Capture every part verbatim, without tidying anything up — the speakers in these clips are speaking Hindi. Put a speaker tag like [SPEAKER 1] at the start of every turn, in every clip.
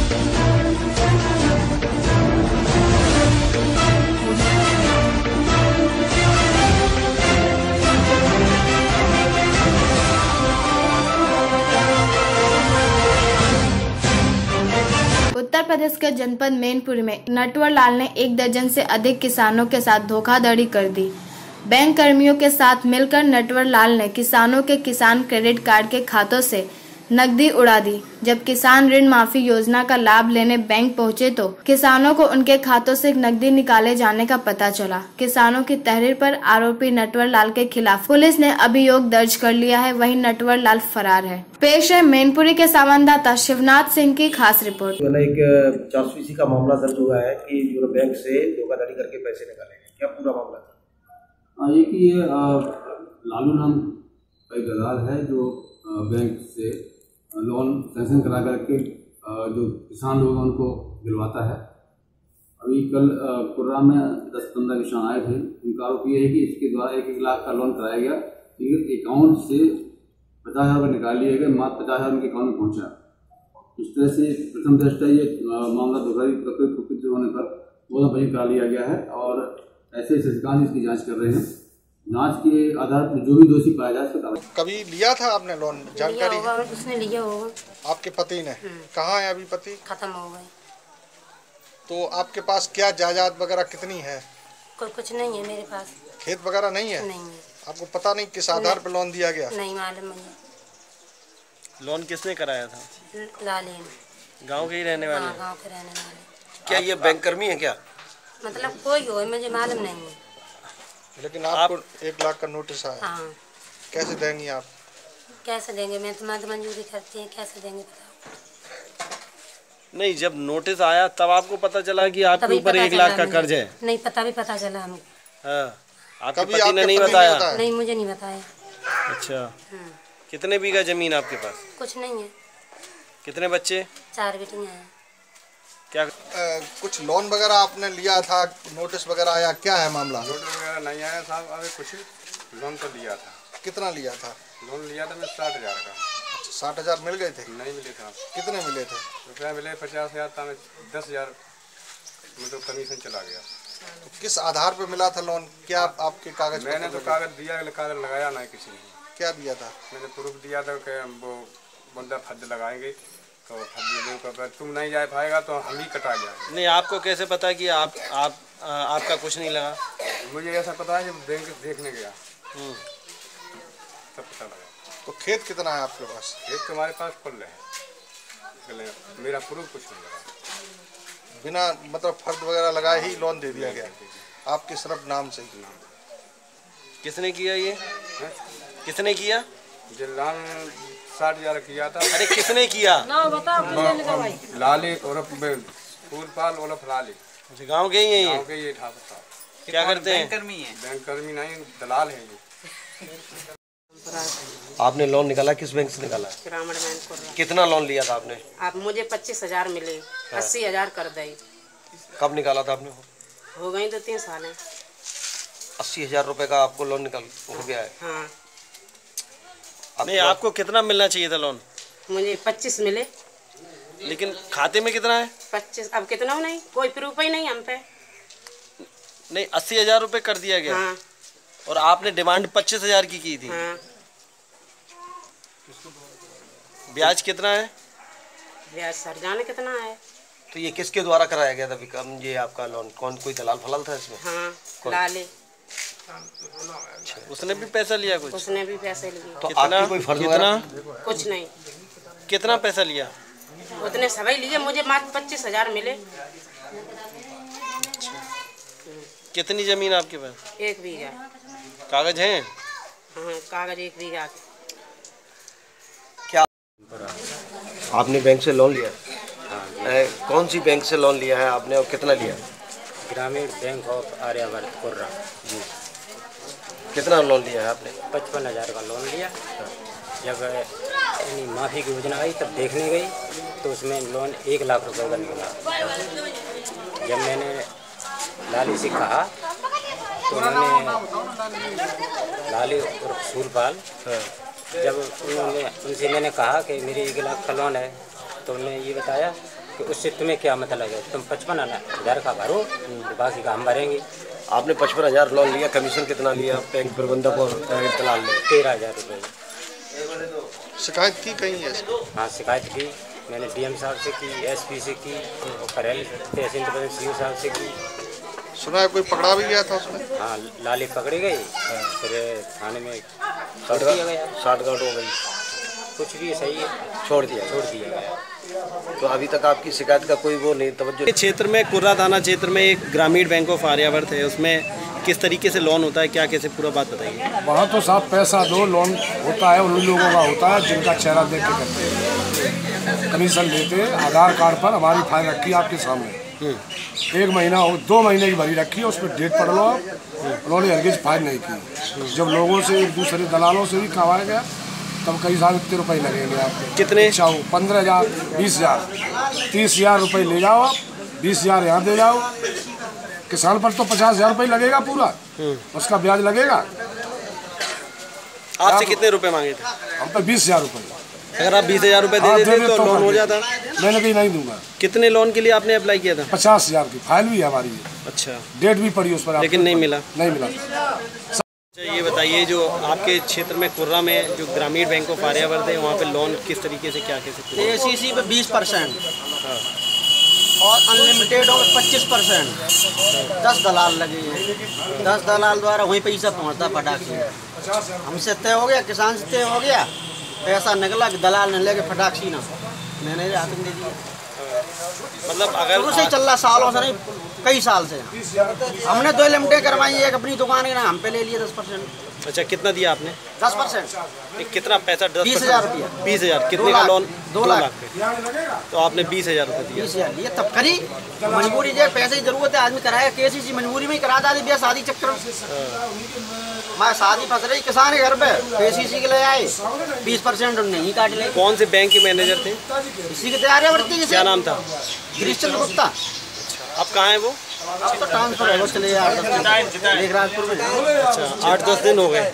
[SPEAKER 1] उत्तर प्रदेश के जनपद मैनपुरी में नटवर लाल ने एक दर्जन से अधिक किसानों के साथ धोखाधड़ी कर दी। बैंक कर्मियों के साथ मिलकर नटवर लाल ने किसानों के किसान क्रेडिट कार्ड के खातों से नकदी उड़ा दी। जब किसान ऋण माफी योजना का लाभ लेने बैंक पहुंचे तो किसानों को उनके खातों से नकदी निकाले जाने का पता चला। किसानों की तहरीर पर आरोपी नटवर लाल के खिलाफ पुलिस ने अभियोग दर्ज कर लिया है। वहीं नटवर लाल फरार है। पेश है मैनपुरी के संवाददाता शिवनाथ सिंह की खास रिपोर्ट।
[SPEAKER 2] एक जासूसी का मामला दर्ज हुआ है कि जो बैंक से धोखाधड़ी करके पैसे निकाले, क्या पूरा मामला था?
[SPEAKER 3] ये कि ये लालू नाम का एक दलाल है जो बैंक से लोन सैंक्शन करा करके जो किसान लोग हैं उनको दिलवाता है। अभी कल कुर्रा में दस पंद्रह किसान आए थे। उनका आरोप ये है कि इसके द्वारा एक एक लाख का लोन कराया गया, लेकिन अकाउंट से पचास हजार रुपये निकाल लिए गए, मात्र पचास हजार उनके अकाउंट में पहुंचा। इस तरह से प्रथम दृष्टया ये मामला धोखाधड़ी प्रकृत होने पर वो बही करा लिया गया है और ऐसे शशिकांत इसकी जांच कर रहे हैं। जांच के आधार पर जो भी दोषी पाया जाए उसको।
[SPEAKER 4] कभी लिया था आपने लोन? जानकारी
[SPEAKER 5] लिया होगा, उसने लिया होगा।
[SPEAKER 4] आपके पति ने? कहाँ है अभी पति?
[SPEAKER 5] खत्म हो गए।
[SPEAKER 4] तो आपके पास क्या जायदाद वगैरह कितनी है?
[SPEAKER 5] कोई कुछ नहीं है मेरे पास।
[SPEAKER 4] खेत वगैरह नहीं है?
[SPEAKER 5] नहीं है।
[SPEAKER 4] आपको पता नहीं किस आधार पर लोन दिया गया?
[SPEAKER 5] नहीं मालूम मुझे।
[SPEAKER 6] लोन किसने कराया था?
[SPEAKER 5] लाली ने।
[SPEAKER 6] गांव के ही रहने वाले?
[SPEAKER 5] हाँ, गांव के रहने वाले।
[SPEAKER 6] क्या ये बैंक कर्मी है क्या?
[SPEAKER 5] मतलब कोई हो, मुझे मालूम नहीं है।
[SPEAKER 4] लेकिन आपको आप... एक लाख का नोटिस आया।
[SPEAKER 5] हाँ।
[SPEAKER 4] कैसे देंगी आप?
[SPEAKER 5] कैसे देंगे? मैं तो मद मंजूरी करती है, कैसे देंगे बताओ?
[SPEAKER 6] नहीं, जब नोटिस आया तब आपको पता चला कि आपके ऊपर एक लाख का कर्ज है?
[SPEAKER 5] नहीं पता, भी पता चला हमको।
[SPEAKER 6] हाँ। आपके पति ने नहीं बताया?
[SPEAKER 5] नहीं, मुझे नहीं बताया।
[SPEAKER 6] अच्छा। कितने बीघा जमीन आपके पास?
[SPEAKER 5] कुछ नहीं है।
[SPEAKER 6] कितने बच्चे?
[SPEAKER 5] चार बेटियां हैं।
[SPEAKER 4] क्या आ, कुछ लोन वगैरह आपने लिया था? नोटिस वगैरह आया? क्या है मामला?
[SPEAKER 7] नोटिस वगैरह नहीं आया साहब। अभी कुछ लोन तो लिया था।
[SPEAKER 4] कितना लिया था?
[SPEAKER 7] लोन लिया था मैं साठ हजार का।
[SPEAKER 4] अच्छा, साठ हजार मिल गए थे?
[SPEAKER 7] नहीं मिले थे।
[SPEAKER 4] कितने मिले थे?
[SPEAKER 7] रुपया मिले पचास हजार था। मैं दस हजार मतलब कमीशन चला गया।
[SPEAKER 4] तो किस आधार पर मिला था लोन? क्या आप, आपके कागज?
[SPEAKER 7] मैंने तो कागज दिया, कागज लगाया नहीं किसी ने।
[SPEAKER 4] क्या दिया था?
[SPEAKER 7] मैंने प्रूफ दिया था कि वो बंदा फर्द लगाएंगे तो तुम नहीं जा पाएगा तो हम ही कटा जाएंगे।
[SPEAKER 6] नहीं, आपको कैसे पता कि आप आप आ, आपका कुछ नहीं लगा?
[SPEAKER 7] मुझे ऐसा पता है जब बैंक देखने गया तब पता लगा।
[SPEAKER 4] तो खेत कितना है आपके पास?
[SPEAKER 7] खेत तुम्हारे पास खुल रहे हैं, मेरा प्रूफ कुछ नहीं लगा।
[SPEAKER 4] बिना मतलब फर्द वगैरह लगाए ही लोन दे दिया गया आपके सिर्फ नाम से ही?
[SPEAKER 6] किसने किया ये? है? किसने किया?
[SPEAKER 7] जिलान साठ हजार किया था।
[SPEAKER 6] अरे किसने किया?
[SPEAKER 5] ना बताओ।
[SPEAKER 7] लाली और फूलपाल और लाली।
[SPEAKER 6] गांव के ही हैं ये?
[SPEAKER 7] गांव के ये था।
[SPEAKER 6] क्या करते हैं?
[SPEAKER 7] बैंक कर्मी है। बैंक कर्मी नहीं, दलाल है ये।
[SPEAKER 6] आपने लोन निकाला? किस बैंक से निकाला?
[SPEAKER 5] ग्रामीण बैंक।
[SPEAKER 6] कितना लोन लिया था आपने?
[SPEAKER 5] आप मुझे पच्चीस हजार मिले। हाँ। अस्सी हजार कर दे।
[SPEAKER 6] कब निकाला था आपने?
[SPEAKER 5] हो गई दो तीन साल है।
[SPEAKER 6] अस्सी हजार रुपए का आपको लोन निकल हो गया है?
[SPEAKER 5] हाँ।
[SPEAKER 6] नहीं, आपको कितना मिलना चाहिए था लोन?
[SPEAKER 5] मुझे पच्चीस मिले।
[SPEAKER 6] लेकिन खाते में कितना है? पच्चीस।
[SPEAKER 5] अब कितना नहीं, कोई प्रूफ ही नहीं हम पे।
[SPEAKER 6] नहीं, अस्सी हजार रुपये कर दिया गया।
[SPEAKER 5] हाँ।
[SPEAKER 6] और आपने डिमांड पच्चीस हजार की की थी।
[SPEAKER 5] हाँ।
[SPEAKER 6] ब्याज कितना है?
[SPEAKER 5] ब्याज सर जाने कितना है।
[SPEAKER 6] तो ये किसके द्वारा कराया गया था? ये आपका लोन कौन, कोई दलाल फलाल था इसमें?
[SPEAKER 5] हाँ, लाले।
[SPEAKER 6] अच्छा, उसने भी पैसा लिया कुछ?
[SPEAKER 5] उसने भी पैसे लिए।
[SPEAKER 6] तो कितना? कोई फर्ज कितना?
[SPEAKER 5] कुछ नहीं।
[SPEAKER 6] कितना पैसा लिया?
[SPEAKER 5] उतने सभी लिए, मुझे मात्र पच्चीस हजार मिले।
[SPEAKER 6] कितनी जमीन आपके पास?
[SPEAKER 5] एक बीघा।
[SPEAKER 6] कागज हैं?
[SPEAKER 5] हाँ, कागज एक बीघा।
[SPEAKER 6] क्या आपने बैंक से लोन लिया? हाँ। कौन सी बैंक से लोन लिया है आपने और कितना लिया?
[SPEAKER 8] ग्रामीण बैंक ऑफ आर्यावर्त कुर्रा जी।
[SPEAKER 6] कितना लोन लिया है आपने?
[SPEAKER 8] पचपन हजार का लोन लिया। जब यानी माफ़ी की योजना आई तब देखने गई तो उसमें लोन एक लाख रुपए का निकला। जब मैंने लाली से कहा तो उन्होंने लाली और सूरपाल, जब उन्होंने उनसे मैंने कहा कि मेरे एक लाख का लोन है तो उन्होंने ये बताया कि उससे तुम्हें क्या मतलब है, तुम पचपन हज़ार का भरो, बाकी का हम भरेंगे।
[SPEAKER 6] आपने पचपन हजार लोन लिया, कमीशन कितना लिया बैंक प्रबंधक और दलाल ने?
[SPEAKER 8] तेरह हज़ार रुपये।
[SPEAKER 4] शिकायत की कहीं है?
[SPEAKER 8] हाँ, शिकायत की मैंने डीएम साहब से की, एसपी से की और करेल तहसील सीओ साहब से की।
[SPEAKER 4] सुना है कोई पकड़ा भी गया था उसमें?
[SPEAKER 8] हाँ, लाली पकड़ी गई, फिर थाने में छोड़ दिया गया।
[SPEAKER 6] साठ गांठ हो गई,
[SPEAKER 8] कुछ भी सही है,
[SPEAKER 6] छोड़ दिया
[SPEAKER 8] छोड़ दिया गया।
[SPEAKER 6] तो अभी तक आपकी शिकायत का कोई वो नहीं तवज्जो?
[SPEAKER 9] क्षेत्र में कुर्रा थाना क्षेत्र में एक ग्रामीण बैंक ऑफ आर्यावर्त है, उसमें किस तरीके से लोन होता है, क्या कैसे पूरा बात बताइए।
[SPEAKER 10] वहाँ तो साहब पैसा दो लोन होता है, उन लोगों का होता है जिनका चेहरा देख के करते हैं, कमीशन लेते हैं। आधार कार्ड पर हमारी फाइल रखी है आपके सामने, एक महीना हो दो महीने की भरी रखी है, उस पर डेट पढ़ लो आप। उन्होंने हरगिज फाइल नहीं की। जब लोगों से एक दूसरे दलालों से भी करवाया गया तब कई साल इतने रुपए लगेंगे आपके।
[SPEAKER 9] कितने?
[SPEAKER 10] चाहो पंद्रह हजार बीस हजार तीस हजार रुपये ले जाओ आप, बीस हजार यहाँ दे जाओ। किसान पर तो पचास हजार रुपये लगेगा पूरा, उसका ब्याज लगेगा।
[SPEAKER 9] आपसे कितने रुपए मांगे थे?
[SPEAKER 10] हम पे बीस हजार रुपये।
[SPEAKER 9] अगर आप बीस हजार रुपये दे देते तो, तो लोन हो जाता।
[SPEAKER 10] मैंने कहीं नहीं दूंगा।
[SPEAKER 9] कितने लोन के लिए आपने अप्लाई किया था?
[SPEAKER 10] पचास हजार की फाइल भी है हमारी।
[SPEAKER 9] अच्छा,
[SPEAKER 10] डेट भी पड़ी उस पर,
[SPEAKER 9] लेकिन नहीं मिला?
[SPEAKER 10] नहीं मिला।
[SPEAKER 9] अच्छा, ये बताइए जो आपके क्षेत्र में कुर्रा में जो ग्रामीण बैंक ऑफ आर्यावर्त है, वहाँ पे लोन किस तरीके से क्या कैसे?
[SPEAKER 11] एसीसी पे बीस परसेंट और अनलिमिटेड और पच्चीस परसेंट। दस दलाल लगे हैं, दस दलाल द्वारा वहीं पैसा पहुँचता फटाक से। हमसे तय हो गया, किसान से तय हो गया, पैसा निकला कि दलाल ने लेके फटाक सी ना मैंने हाथ में दे दिया।
[SPEAKER 9] मतलब अगर
[SPEAKER 11] शुरू से चल रहा, सालों से नहीं, कई साल से। हमने दो लिमिटेड करवाई, एक अपनी दुकान के ना हम पे ले लिए दस परसेंट।
[SPEAKER 9] अच्छा, कितना दिया आपने?
[SPEAKER 11] दस परसेंट।
[SPEAKER 9] कितना पैसा? दस
[SPEAKER 11] बीस हजार रुपया।
[SPEAKER 9] बीस हजार कितने का लोन?
[SPEAKER 11] दो लाख।
[SPEAKER 9] तो आपने बीस हजार रुपये दिया?
[SPEAKER 11] बीस हजार दिया तब करी। मजबूरी जो पैसे की जरूरत है, आदमी कराया केसीसी मजबूरी में ही करा दादी ब्याह शादी चक्कर। मैं शादी फंस रही किसान के घर पे, केसीसी के ले आए, बीस परसेंट नहीं काट ले।
[SPEAKER 9] कौन से बैंक के मैनेजर थे?
[SPEAKER 11] इसी के तैयार वर्ती।
[SPEAKER 9] क्या नाम था?
[SPEAKER 11] गिरीशचंद्र गुप्ता।
[SPEAKER 9] अब कहाँ है वो?
[SPEAKER 11] अब तो ट्रांसफर है, वो चले राजपुर में।
[SPEAKER 9] अच्छा, आठ दस दिन हो गए।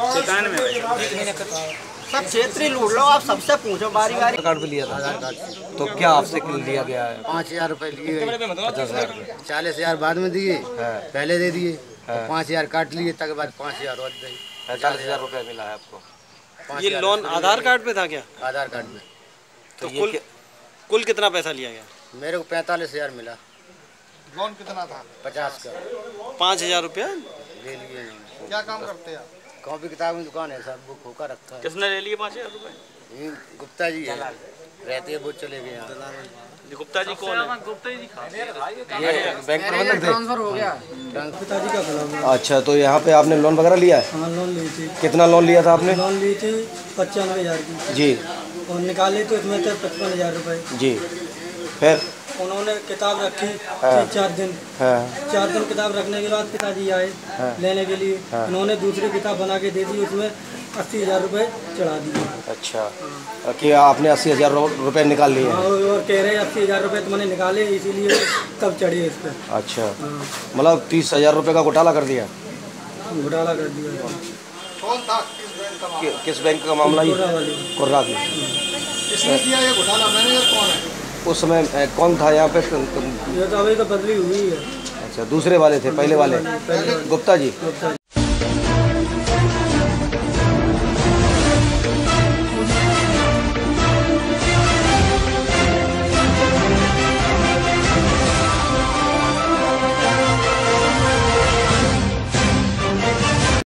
[SPEAKER 11] सब क्षेत्रीय लूट लो, आप सबसे पूछो बारी बारी।
[SPEAKER 6] कार्ड पे लिया था? आधार कार्ड। तो क्या आपसे लिया गया है?
[SPEAKER 12] पाँच हजार रुपये लिए गए, पचास हजार रुपये, चालीस हजार बाद में दिए, पहले दे दिए, पाँच हजार काट लिए, तक बाद पाँच हजार और दी,
[SPEAKER 6] पैंतालीस हजार रुपये मिला है आपको।
[SPEAKER 9] ये लोन आधार कार्ड पे था क्या?
[SPEAKER 12] आधार कार्ड में।
[SPEAKER 9] तो कुल कुल कितना पैसा लिया गया?
[SPEAKER 12] मेरे को पैंतालीस हजार मिला।
[SPEAKER 4] लोन कितना था?
[SPEAKER 12] पचास का।
[SPEAKER 9] पाँच हजार रुपया
[SPEAKER 12] ले लिए।
[SPEAKER 4] क्या काम करते हैं?
[SPEAKER 12] कॉपी किताब की दुकान है, सब बुक होकर रखा है।
[SPEAKER 9] किसने ले लिए पाँच हजार रुपये?
[SPEAKER 12] गुप्ता जी है, रहते हैं, वो चले गए यहाँ।
[SPEAKER 9] गुप्ता जी कौन है?
[SPEAKER 6] गुप्ता जी ये बैंक प्रबंधक थे?
[SPEAKER 11] ट्रांसफर हो गया।
[SPEAKER 12] पिताजी का खुला।
[SPEAKER 6] अच्छा, तो यहाँ पे आपने लोन वगैरह लिया है?
[SPEAKER 11] हाँ, लोन ली थी।
[SPEAKER 6] कितना लोन लिया था आपने?
[SPEAKER 11] लोन ली थी पचानवे हजार की
[SPEAKER 6] जी,
[SPEAKER 11] और निकाले तो इसमें थे पचपन हजार रुपये
[SPEAKER 6] जी। फिर
[SPEAKER 11] उन्होंने किताब रखी हाँ। चार दिन हाँ। चार दिन किताब रखने के बाद पिताजी आए हाँ। लेने के लिए हाँ। उन्होंने दूसरी किताब बना के दे दी, उसमें अस्सी हजार रुपये चढ़ा दिए।
[SPEAKER 6] अच्छा, कि आपने अस्सी हजार रुपये निकाल लिए?
[SPEAKER 11] हाँ, और कह रहे अस्सी हजार रुपये तो मैंने निकाले, इसीलिए तब चढ़ी इस पर।
[SPEAKER 6] अच्छा, मतलब तीस हजार रुपये का घोटाला कर दिया?
[SPEAKER 11] घोटाला कर दिया।
[SPEAKER 4] कौन था?
[SPEAKER 6] कि, किस बैंक का मामला? ही कुर्रा की।
[SPEAKER 4] किसने किया ये घोटाला? मैनेजर कौन है
[SPEAKER 6] उस समय? कौन था यहाँ पे?
[SPEAKER 11] ये तो अभी तो बदली हुई है।
[SPEAKER 6] अच्छा, दूसरे वाले थे? पहले वाले गुप्ता जी?